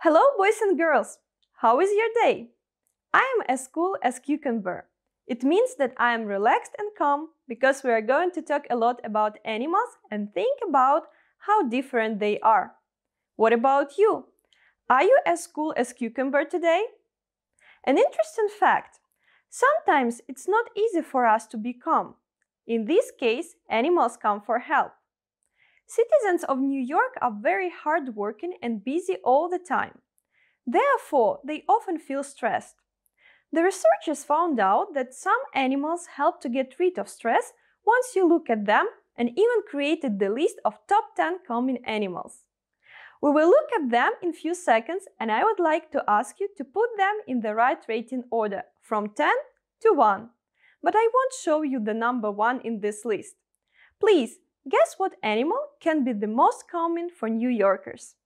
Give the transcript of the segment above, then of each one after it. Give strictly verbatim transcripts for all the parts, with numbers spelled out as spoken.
Hello, boys and girls! How is your day? I am as cool as cucumber. It means that I am relaxed and calm because we are going to talk a lot about animals and think about how different they are. What about you? Are you as cool as cucumber today? An interesting fact. Sometimes it's not easy for us to be calm. In this case, animals come for help. Citizens of New York are very hardworking and busy all the time. Therefore, they often feel stressed. The researchers found out that some animals help to get rid of stress once you look at them, and even created the list of top ten calming animals. We will look at them in few seconds, and I would like to ask you to put them in the right rating order, from ten to one. But I won't show you the number one in this list. Please, guess what animal can be the most calming for New Yorkers?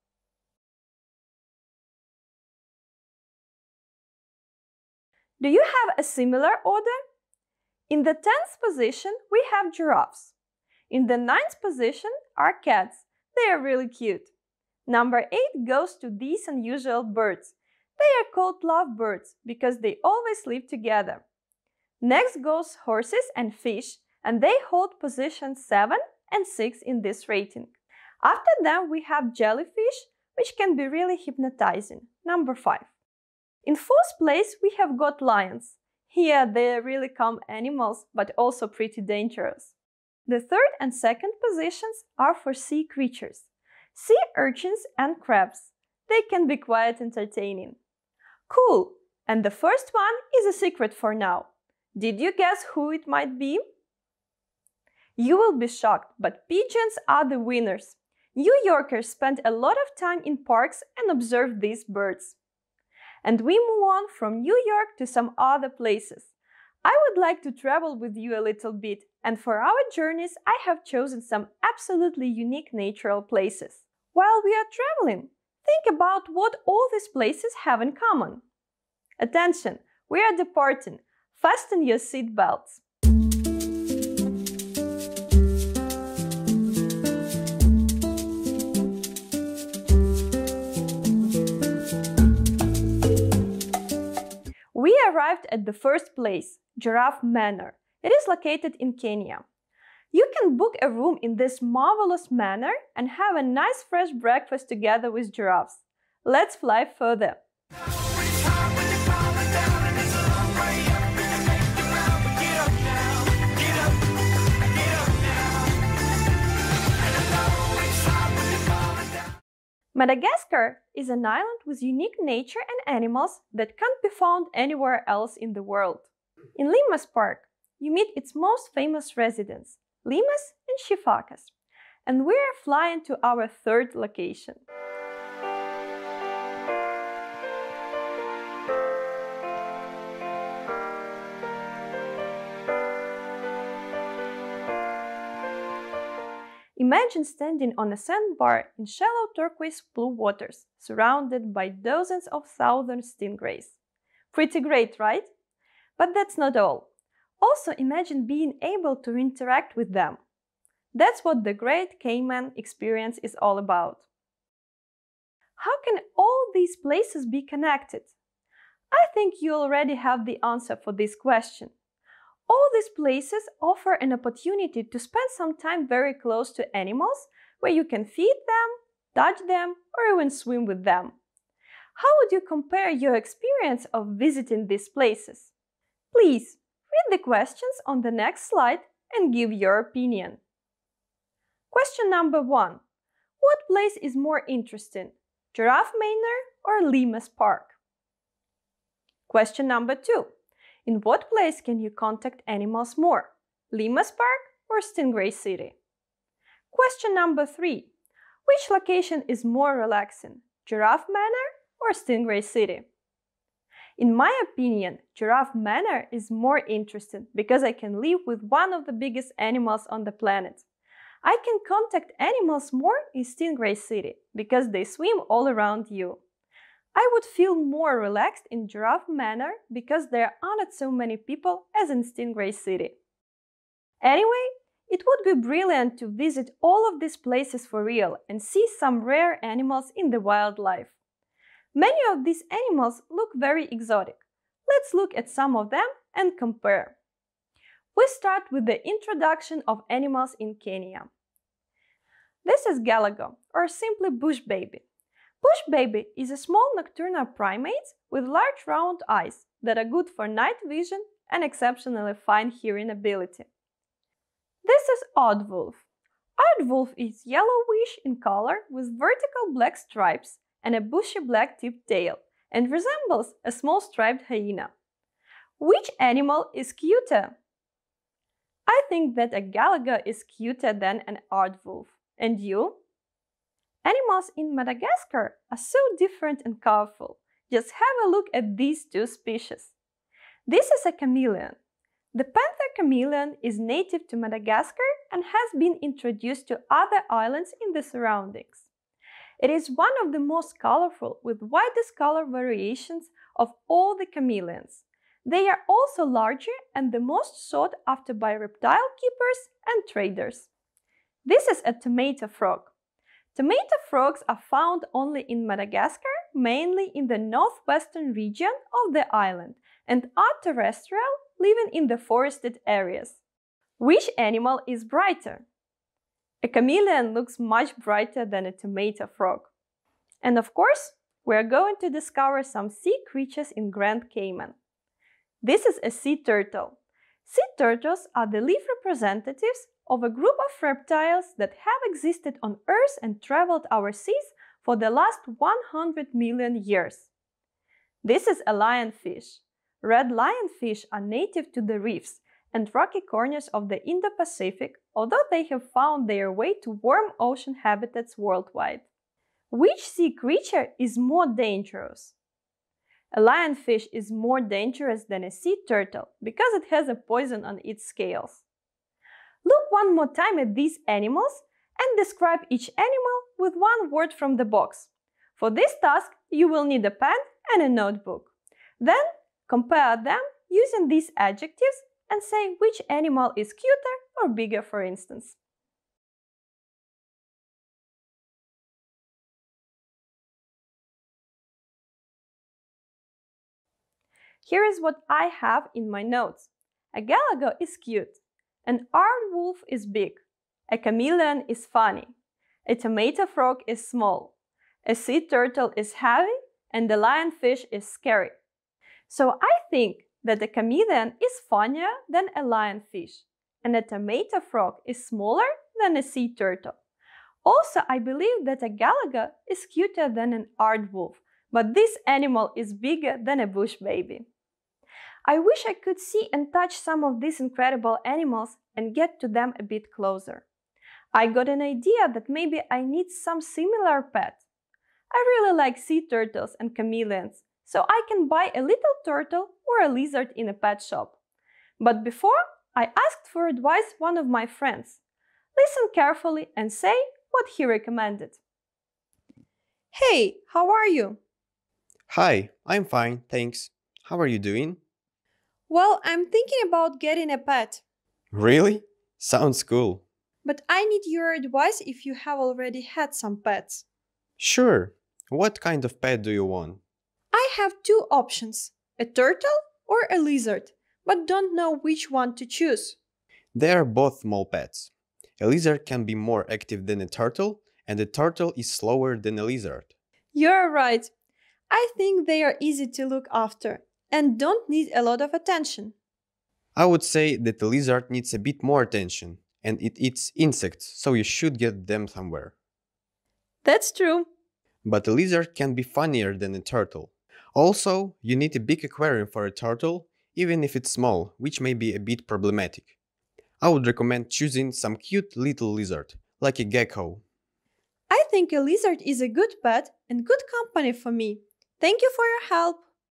Do you have a similar order? In the tenth position, we have giraffes. In the ninth position are cats. They are really cute. Number eight goes to these unusual birds. They are called lovebirds because they always live together. Next goes horses and fish, and they hold positions seven and six in this rating. After them, we have jellyfish, which can be really hypnotizing. Number five. In fourth place, we have got lions. Here, they are really calm animals, but also pretty dangerous. The third and second positions are for sea creatures. Sea urchins and crabs. They can be quite entertaining. Cool! And the first one is a secret for now. Did you guess who it might be? You will be shocked, but pigeons are the winners. New Yorkers spend a lot of time in parks and observe these birds. And we move on from New York to some other places. I would like to travel with you a little bit, and for our journeys I have chosen some absolutely unique natural places. While we are traveling, think about what all these places have in common. Attention, we are departing. Fasten your seat belts. We arrived at the first place, Giraffe Manor. It is located in Kenya. You can book a room in this marvelous manor and have a nice fresh breakfast together with giraffes. Let's fly further. Madagascar is an island with unique nature and animals that can't be found anywhere else in the world. In Lemurs Park, you meet its most famous residents, lemurs and sifacas. And we are flying to our third location. Imagine standing on a sandbar in shallow turquoise blue waters, surrounded by dozens of southern stingrays. Pretty great, right? But that's not all. Also imagine being able to interact with them. That's what the Great Cayman Experience is all about. How can all these places be connected? I think you already have the answer for this question. All these places offer an opportunity to spend some time very close to animals, where you can feed them, touch them, or even swim with them. How would you compare your experience of visiting these places? Please, read the questions on the next slide and give your opinion. Question number one. What place is more interesting, Giraffe Manor or Lemurs Park? Question number two. In what place can you contact animals more, Lemurs Park or Stingray City? Question number three. Which location is more relaxing, Giraffe Manor or Stingray City? In my opinion, Giraffe Manor is more interesting because I can live with one of the biggest animals on the planet. I can contact animals more in Stingray City because they swim all around you. I would feel more relaxed in Giraffe Manor because there aren't so many people as in Stingray City. Anyway, it would be brilliant to visit all of these places for real and see some rare animals in the wildlife. Many of these animals look very exotic. Let's look at some of them and compare. We start with the introduction of animals in Kenya. This is Galago, or simply bush baby. Bush baby is a small nocturnal primate with large round eyes that are good for night vision and exceptionally fine hearing ability. This is Aardwolf. Aardwolf is yellowish in color with vertical black stripes and a bushy black tipped tail, and resembles a small striped hyena. Which animal is cuter? I think that a Galago is cuter than an Aardwolf. And you? Animals in Madagascar are so different and colorful. Just have a look at these two species. This is a chameleon. The panther chameleon is native to Madagascar and has been introduced to other islands in the surroundings. It is one of the most colorful with widest color variations of all the chameleons. They are also larger and the most sought after by reptile keepers and traders. This is a tomato frog. Tomato frogs are found only in Madagascar, mainly in the northwestern region of the island, and are terrestrial, living in the forested areas. Which animal is brighter? A chameleon looks much brighter than a tomato frog. And of course, we are going to discover some sea creatures in Grand Cayman. This is a sea turtle. Sea turtles are the live representatives of a group of reptiles that have existed on Earth and traveled our seas for the last one hundred million years. This is a lionfish. Red lionfish are native to the reefs and rocky corners of the Indo-Pacific, although they have found their way to warm ocean habitats worldwide. Which sea creature is more dangerous? A lionfish is more dangerous than a sea turtle because it has a poison on its scales. Look one more time at these animals and describe each animal with one word from the box. For this task, you will need a pen and a notebook. Then, compare them using these adjectives and say which animal is cuter or bigger, for instance. Here is what I have in my notes. A Galago is cute. An Aardwolf is big. A chameleon is funny. A tomato frog is small. A sea turtle is heavy, and the lionfish is scary. So I think that a chameleon is funnier than a lionfish, and a tomato frog is smaller than a sea turtle. Also, I believe that a Galago is cuter than an Aardwolf, but this animal is bigger than a bush baby. I wish I could see and touch some of these incredible animals and get to them a bit closer. I got an idea that maybe I need some similar pet. I really like sea turtles and chameleons, so I can buy a little turtle or a lizard in a pet shop. But before, I asked for advice one of my friends. Listen carefully and say what he recommended. Hey, how are you? Hi, I'm fine, thanks. How are you doing? Well, I'm thinking about getting a pet. Really? Sounds cool. But I need your advice if you have already had some pets. Sure. What kind of pet do you want? I have two options, a turtle or a lizard, but don't know which one to choose. They are both small pets. A lizard can be more active than a turtle, and a turtle is slower than a lizard. You're right. I think they are easy to look after and don't need a lot of attention. I would say that the lizard needs a bit more attention, and it eats insects, so you should get them somewhere. That's true. But a lizard can be funnier than a turtle. Also, you need a big aquarium for a turtle, even if it's small, which may be a bit problematic. I would recommend choosing some cute little lizard, like a gecko. I think a lizard is a good pet and good company for me. Thank you for your help.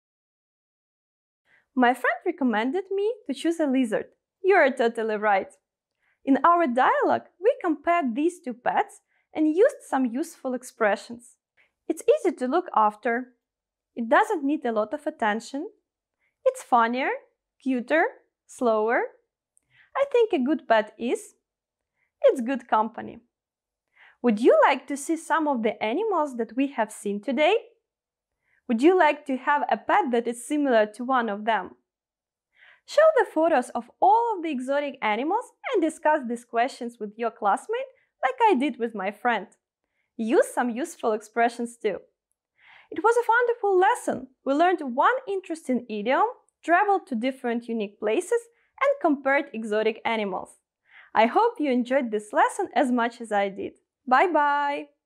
My friend recommended me to choose a lizard. You are totally right. In our dialogue, we compared these two pets and used some useful expressions. It's easy to look after. It doesn't need a lot of attention. It's funnier, cuter, slower. I think a good pet is. It's good company. Would you like to see some of the animals that we have seen today? Would you like to have a pet that is similar to one of them? Show the photos of all of the exotic animals and discuss these questions with your classmate like I did with my friend. Use some useful expressions too. It was a wonderful lesson. We learned one interesting idiom, traveled to different unique places, and compared exotic animals. I hope you enjoyed this lesson as much as I did. Bye-bye!